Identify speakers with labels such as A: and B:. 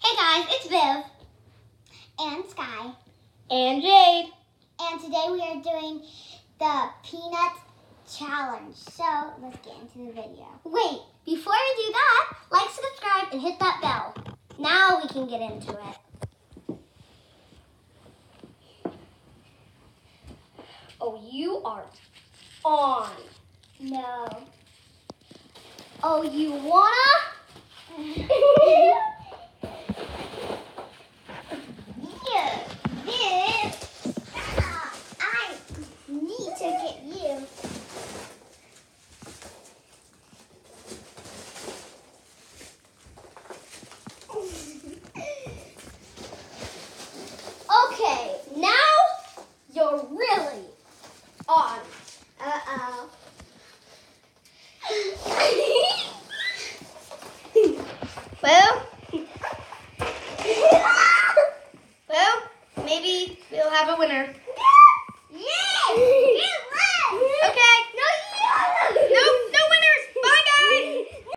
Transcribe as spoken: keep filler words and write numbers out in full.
A: Hey guys, it's Viv. And Sky.
B: And Jade.
A: And today we are doing the peanut challenge. So let's get into the video. Wait, before we do that, like, subscribe, and hit that bell. Now we can get into it.
B: Oh, you are on.
A: No. Oh, you wanna? Yeah, this. Ah, I need to get you. Okay, now you're really on. Uh-oh.
B: Well, well, maybe we'll have a winner.